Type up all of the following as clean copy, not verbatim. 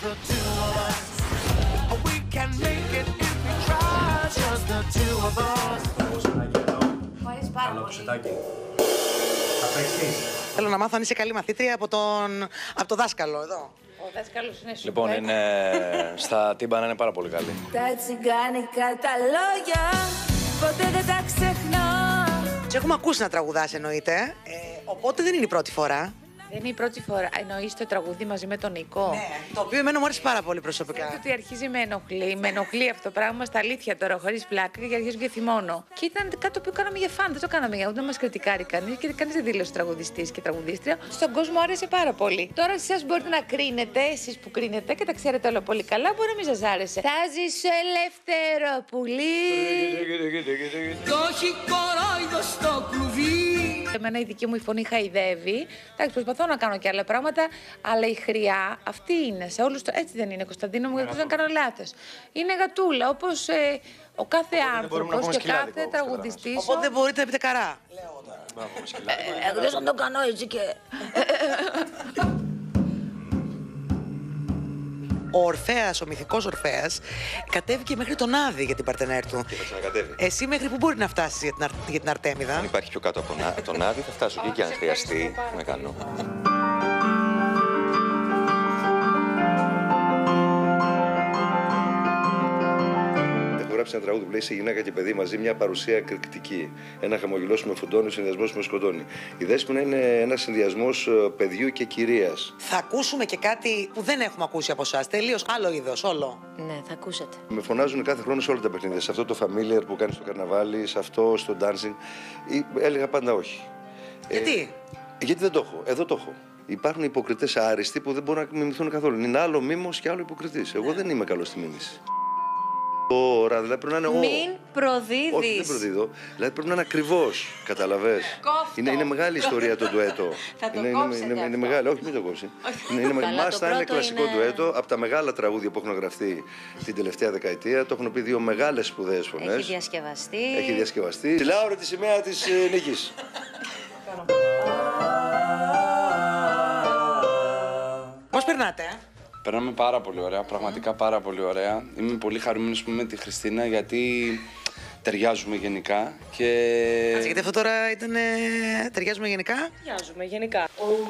the two of us. We can make it if we try. Just the two of us. Μου αρέσει πάρα πολύ. Θα παίξεις. Θέλω να μάθω αν είσαι καλή μαθήτρια από το δάσκαλο εδώ. Ο δάσκαλος είναι super. Λοιπόν, στα τύμπανα είναι πάρα πολύ καλή. Τα τσιγκάνικα τα λόγια ποτέ δεν τα ξεχνά. Σε έχουμε ακούσει να τραγουδάς εννοείται, οπότε δεν είναι η πρώτη φορά. Δεν είναι η πρώτη φορά. Εννοείς το τραγούδι μαζί με τον Νικό. Ναι, το οποίο εμένα μου άρεσε πάρα πολύ προσωπικά. Ξέρετε ότι αρχίζει με ενοχλεί. Με ενοχλεί αυτό το πράγμα στα αλήθεια τώρα, χωρίς πλάκα και αρχίζω και θυμώνω. Και ήταν κάτι το οποίο κάναμε για φαν. Δεν το κάναμε για ούτε να μας κριτικάρει κανείς και κανείς δεν δήλωσε τραγουδιστής και τραγουδίστρια. Στον κόσμο άρεσε πάρα πολύ. Τώρα εσείς μπορείτε να κρίνετε, εσείς που κρίνετε και τα ξέρετε όλα πολύ καλά, μπορεί να μην σας άρεσε. Θα ζήσω ελεύθερο πουλί. Το έχει κορόιδο στο κλουβί. Εμένα η δική μου η φωνή χαϊδεύει. Εντάξει, προσπαθώ να κάνω και άλλα πράγματα, αλλά η χρειά αυτή είναι σε όλους. Έτσι δεν είναι, Κωνσταντίνο μου, γιατί δεν κάνω λάθος. Είναι γατούλα, όπως ο κάθε άνθρωπος και κάθε τραγουδιστής. Οπότε δεν μπορείτε να πείτε καρά. Εκτός να το κάνω έτσι και... Ο Ορφέας, ο μυθικός Ορφέας, κατέβηκε μέχρι τον Άδη για την παρτενέρ του. Και θα ξανακατέβει. Εσύ μέχρι πού μπορεί να φτάσεις για την Αρτέμιδα? Αν υπάρχει πιο κάτω από τον Άδη, θα φτάσω εκεί και αν χρειαστεί να κάνω. Έχω γράψει ένα τραγούδι που λέει σε γυναίκα και παιδί μαζί μια παρουσία εκρηκτική. Ένα χαμογελό με φουντώνει, συνδυασμό με σκοτώνει. Η Δέσποινα είναι ένα συνδυασμό παιδιού και κυρίας. Θα ακούσουμε και κάτι που δεν έχουμε ακούσει από εσάς. Τελείως άλλο είδος, όλο. Ναι, θα ακούσετε. Με φωνάζουν κάθε χρόνο σε όλα τα παιχνίδια. Σε αυτό το familiar που κάνει στο καρναβάλι, σε αυτό στο dancing. Έλεγα πάντα όχι. Γιατί? Γιατί δεν το έχω. Εδώ το έχω. Υπάρχουν υποκριτές άριστοι που δεν μπορούν να μιμηθούν καθόλου. Είναι άλλο μίμος και άλλο υποκριτής. Εγώ δεν είμαι καλός στη μίμηση. Τώρα, δηλαδή πρέπει να είναι Μην προδίδεις. Όχι, δεν προδίδω. Δηλαδή πρέπει να είναι ακριβώς. Καταλαβες. Είναι μεγάλη ιστορία το ντουέτο. Θα το είναι κόψετε μεγάλη, όχι, μην το κόψει. είναι μάστα, είναι κλασικό ντουέτο. Από τα μεγάλα τραγούδια που έχουν γραφτεί την τελευταία δεκαετία. Το έχουν πει δύο μεγάλες σπουδαίες φωνές. Έχει διασκευαστεί. Έχει διασκευαστεί. Λάωρα τη σημαία της νίκης. Πώς περνάτε? Περνάμε πάρα πολύ ωραία, πραγματικά πάρα πολύ ωραία. Είμαι πολύ χαρούμενος που είμαι με τη Χριστίνα γιατί ταιριάζουμε γενικά και... Γιατί αυτό τώρα ήταν... Ταιριάζουμε γενικά? Ταιριάζουμε γενικά.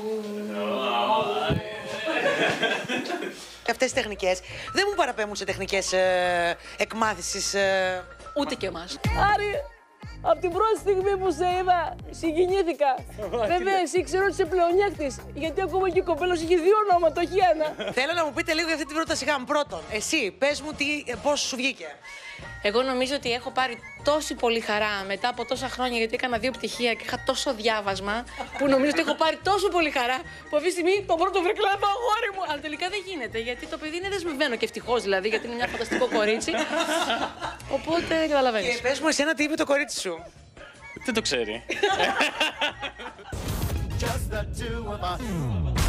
Αυτές τις τεχνικές δεν μου παραπέμπουν σε τεχνικές εκμάθησης. Ούτε και εμάς. Άρη, από την πρώτη στιγμή που σε είδα, συγκινήθηκα. Βέβαια, εσύ ξέρω ότι είσαι πλεονέκτης, γιατί ακόμα και ο κοπέλος είχε δύο ονόματα, όχι ένα. Θέλω να μου πείτε λίγο για αυτή την πρόταση γάμου. Πρώτον, εσύ, πες μου πώς σου βγήκε. Εγώ νομίζω ότι έχω πάρει τόση πολύ χαρά μετά από τόσα χρόνια, γιατί έκανα 2 πτυχία και είχα τόσο διάβασμα, που νομίζω ότι έχω πάρει τόσο πολύ χαρά, που αυτή τη στιγμή το πρώτο βρήκα να πάω αγόρι μου. Αλλά τελικά δεν γίνεται, γιατί το παιδί είναι δεσμευμένο και ευτυχώς δηλαδή, γιατί είναι μια φανταστικό κορίτσι. Οπότε καταλαβαίνεις. Και πες μου εσένα τι είπε το κορίτσι σου. Δεν το ξέρει. Just the two of us.